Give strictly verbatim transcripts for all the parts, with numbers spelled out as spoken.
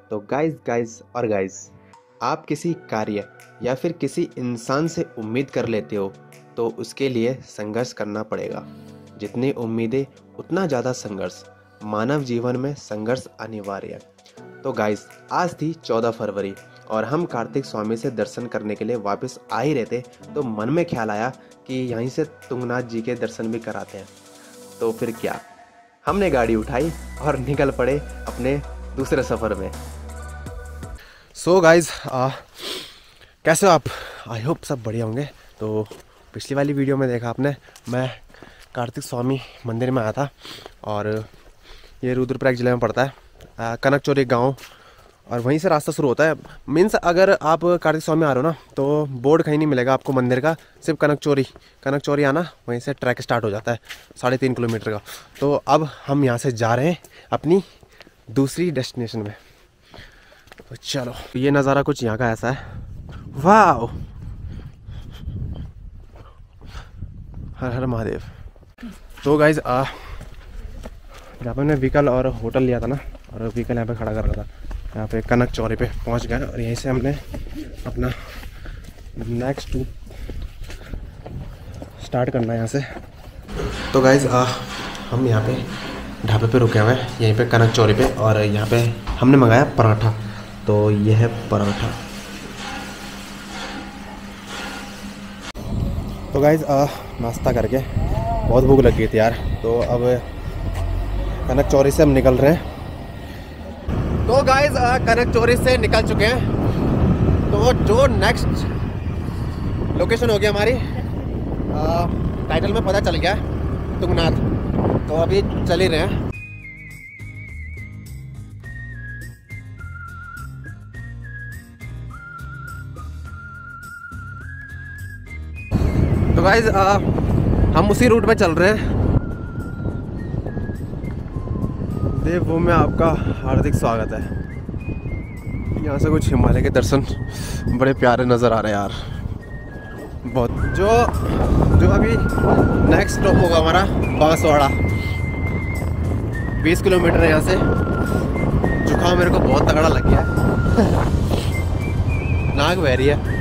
तो guys guys और guys, आप किसी कार्य या फिर किसी इंसान से उम्मीद कर लेते हो तो उसके लिए संघर्ष करना पड़ेगा। जितनी उम्मीदें उतना ज़्यादा संघर्ष। मानव जीवन में संघर्ष अनिवार्य है। तो गाइस, आज थी चौदह फरवरी और हम कार्तिक स्वामी से दर्शन करने के लिए वापस आ ही रहे थे, तो मन में ख्याल आया कि यहीं से तुंगनाथ जी के दर्शन भी कराते हैं। तो फिर क्या, हमने गाड़ी उठाई और निकल पड़े अपने दूसरे सफ़र में। सो गाइज, कैसे हो आप? आई होप सब बढ़िया होंगे। तो पिछली वाली वीडियो में देखा आपने, मैं कार्तिक स्वामी मंदिर में आया था और ये रुद्रप्रयाग जिले में पड़ता है, कनकचौरी गांव, और वहीं से रास्ता शुरू होता है। मीन्स अगर आप कार्तिक स्वामी आ रहे हो ना, तो बोर्ड कहीं नहीं मिलेगा आपको मंदिर का, सिर्फ कनकचौरी कनकचौरी आना, वहीं से ट्रैक स्टार्ट हो जाता है साढ़े तीन किलोमीटर का। तो अब हम यहाँ से जा रहे हैं अपनी दूसरी डेस्टिनेशन में। तो चलो, ये नज़ारा कुछ यहाँ का ऐसा है। वाह, हर हर महादेव। तो गाइज, आ जहाँ पे हमने व्हीकल और होटल लिया था ना, और व्हीकल यहाँ पे खड़ा कर रहा था, यहाँ पे कनक चौरी पे पहुँच गए और यहीं से हमने अपना नेक्स्ट टूर स्टार्ट करना है यहाँ से। तो गाइज, आ हम यहाँ पे ढाबे पे रुके हुए हैं, यहीं पे कनक चौरी पे, और यहाँ पे हमने मंगाया पराठा। तो ये है पराठा। तो गाइज, नाश्ता करके बहुत भूख लग गई थी यार, तो अब कनक चौरी से हम निकल रहे हैं। तो गाइज, कनक चौरी से निकल चुके हैं। तो जो नेक्स्ट लोकेशन होगी हमारी, आ, टाइटल में पता चल गया, तुंगनाथ। तो अभी चल ही रहे हैं। तो गाइज, हम उसी रूट पे चल रहे हैं। देवभूमि में आपका हार्दिक स्वागत है। यहाँ से कुछ हिमालय के दर्शन बड़े प्यारे नज़र आ रहे हैं यार, बहुत। जो जो अभी नेक्स्ट स्टॉप होगा हमारा बांसवाड़ा, बीस किलोमीटर है यहाँ से। जुकाम मेरे को बहुत तगड़ा लग गया है नाक बह रही है।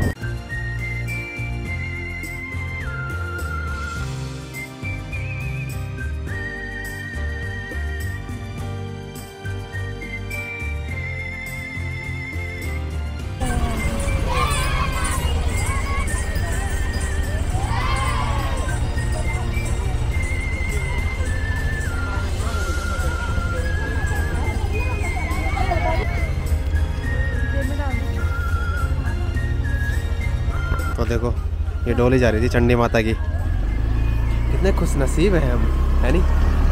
तो देखो, ये डोली जा रही थी चंडी माता की। कितने खुशनसीब हैं हम, है नहीं?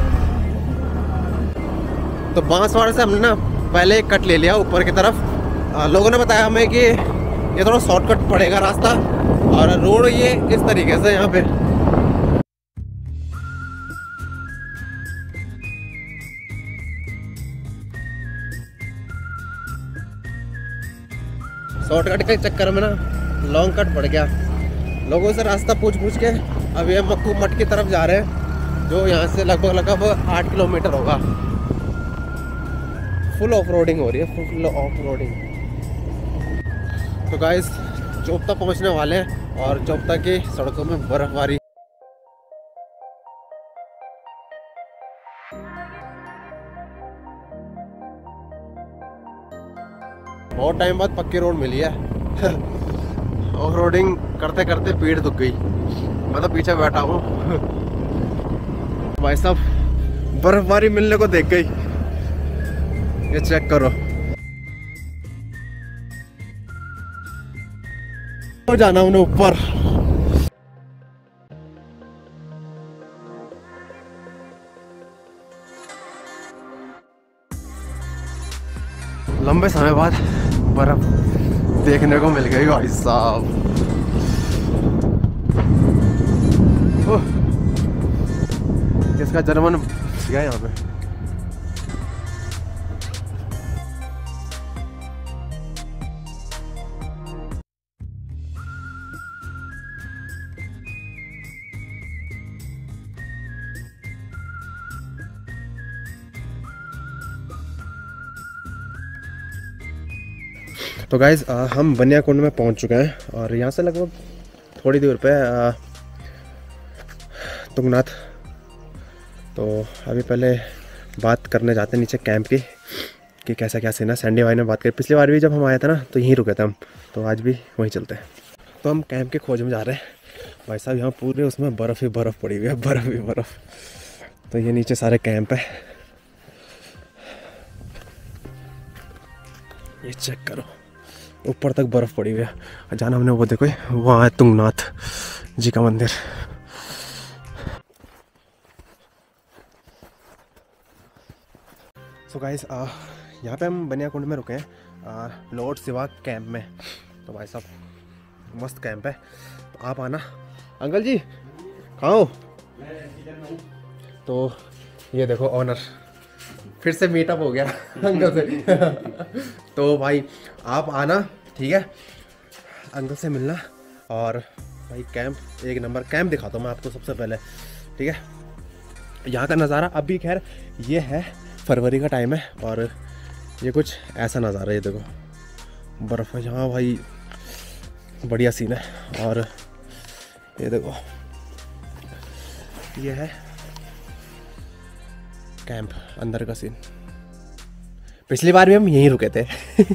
तो बांसवाड़ा से हमने ना पहले एक कट ले लिया ऊपर की तरफ। आ, लोगों ने बताया हमें कि ये थोड़ा शॉर्टकट पड़ेगा रास्ता, और रोड ये इस तरीके से यहाँ पे। शॉर्टकट के चक्कर में ना लॉन्ग कट पड़ गया। लोगों से रास्ता पूछ पूछ के अब ये मक्कू मठ की तरफ जा रहे हैं, जो यहाँ से लगभग लगभग आठ किलोमीटर होगा। फुल ऑफ रोडिंग हो रही है, फुल ऑफ रोडिंग। तो गाइस, चोपता पहुँचने वाले हैं और चोपता की सड़कों में बर्फबारी। बहुत टाइम बाद पक्की रोड मिली है। ऑफ रोडिंग करते करते पीठ दुख गई। मैं तो पीछे बैठा हूँ। भाई साहब, बर्फबारी मिलने को देख गई। ये चेक करो, तो जाना उन्हें ऊपर। लंबे समय बाद बर्फ देखने को मिल गई भाई साहब। जिसका जर्मन गया यहाँ पे। तो गाइज़ हम बनियाकुंड में पहुंच चुके हैं और यहाँ से लगभग थोड़ी दूर पे आ, तुंगनाथ। तो अभी पहले बात करने जाते हैं नीचे कैंप की कि कैसा क्या सीन है। सैंडी भाई ने बात करी, पिछली बार भी जब हम आए थे ना तो यहीं रुके थे हम, तो आज भी वहीं चलते हैं। तो हम कैंप के खोज में जा रहे हैं। भाई साहब यहाँ पूरे उसमें बर्फ़ ही बर्फ़ पड़ी हुई है, बर्फ़ ही बर्फ़। तो ये नीचे सारे कैंप है, ये चेक करो, ऊपर तक बर्फ़ पड़ी हुई है। जाना हमने वो देखो, वहाँ है तुंगनाथ जी का मंदिर। सो गाइस यहाँ पे हम बनियाकुंड में रुके हैं, लॉर्ड शिवा कैंप में। तो भाई साहब मस्त कैंप है, तो आप आना। अंकल जी कहाँ हो? तो ये देखो ऑनर, फिर से मीटअप हो गया अंकल से। तो भाई आप आना, ठीक है, अंकल से मिलना। और भाई कैंप एक नंबर, कैंप दिखाता हूँ मैं आपको सबसे पहले, ठीक है। यहाँ का नज़ारा अभी खैर ये है फरवरी का टाइम है और ये कुछ ऐसा नज़ारा है, ये देखो बर्फ़ है यहाँ भाई, बढ़िया सीन है। और ये देखो ये है कैंप अंदर का सीन। पिछली बार भी हम यहीं रुके थे।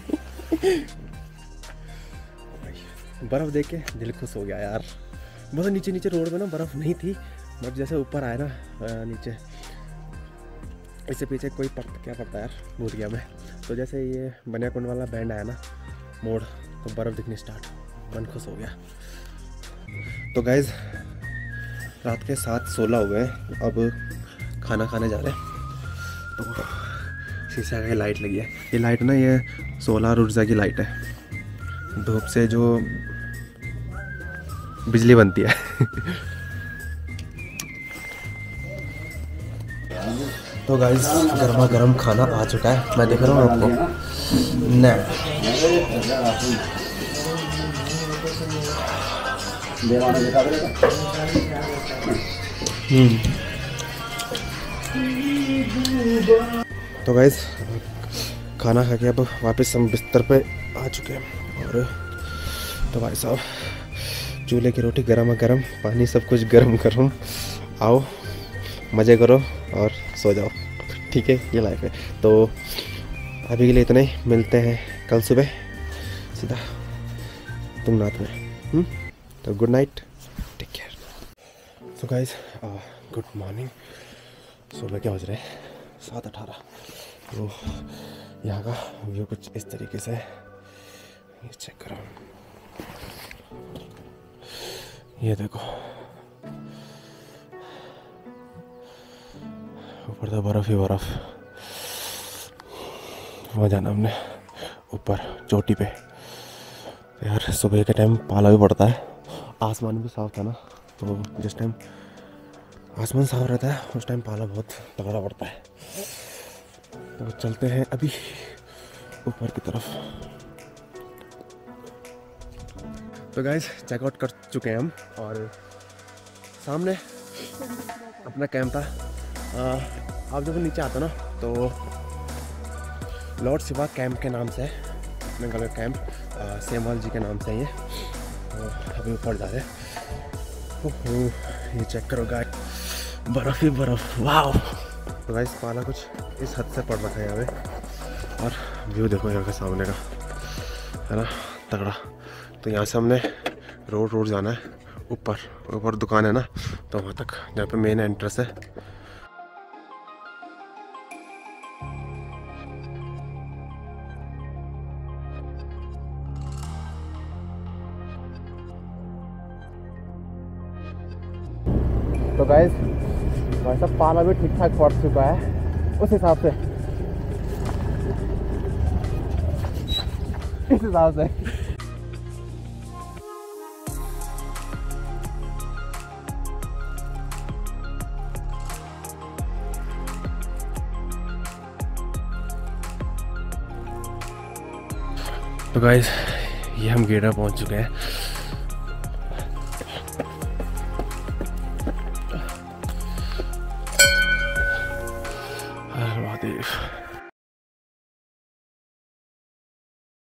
बर्फ़ देख के दिल खुश हो गया यार। बहुत नीचे नीचे रोड में ना बर्फ़ नहीं थी, बट जैसे ऊपर आए ना नीचे, इससे पीछे कोई पड़ता क्या पड़ता है यार, भूल गया मैं। तो जैसे ये बनियाकुंड वाला बैंड आया ना मोड़, तो बर्फ़ दिखनी स्टार्ट, मन खुश हो गया। तो गाइज़ रात के सात सोलह हो गए, अब खाना खाने जा रहे हैं। तो शीशा की लाइट लगी है, ये लाइट ना ये सोलर ऊर्जा की लाइट है, धूप से जो बिजली बनती है। तो गाइस गर्मा गर्म खाना आ चुका है, मैं देख रहा हूँ आपको न। तो गाइस खाना खा के अब वापस हम बिस्तर पे आ चुके हैं। और तो भाई साहब चूल्हे की रोटी गरम गरम, पानी सब कुछ गरम गरम, आओ मज़े करो और सो जाओ, ठीक है, ये लाइफ है। तो अभी के लिए इतना ही, मिलते हैं कल सुबह सीधा तुंगनाथ में। हुँ? तो good night, take care. So guys good morning. सुबह क्या बज रहे हैं? सात अठारह। तो यहाँ का व्यू कुछ इस तरीके से है, ये चेक करो, ये देखो ऊपर तो बर्फ़ ही बर्फ़। वहाँ जाना हमने ऊपर चोटी पे। यार सुबह के टाइम पाला भी पड़ता है, आसमान भी साफ था ना, तो जिस टाइम आसमान साफ रहता है उस टाइम पाला बहुत तगड़ा पड़ता है। तो चलते हैं अभी ऊपर की तरफ। तो गाइस चेकआउट कर चुके हैं हम और सामने अपना कैंप था। आ, आप जब नीचे आते ना तो लॉर्ड शिवा कैंप के नाम से है, अपने गलत कैंप सेमवाल जी के नाम से है ये। तो अभी ऊपर जा रहे हैं। ओहो ये चेक करो गाइस, बर्फ़ ही बर्फ़, वाह। तो गाइस पाला कुछ इस हद से पड़ रखा है यहाँ पे, और व्यू देखो यहाँ के सामने का, है ना, तगड़ा। तो यहाँ से हमने रोड रोड जाना है ऊपर, ऊपर दुकान है ना, तो वहाँ तक जहाँ पे मेन एंट्रेंस है। तो गाइस वैसा पाला भी ठीक ठाक पड़ चुका है उस हिसाब से, इस हिसाब से। तो गाइस ये हम गेड़ा पहुंच चुके हैं।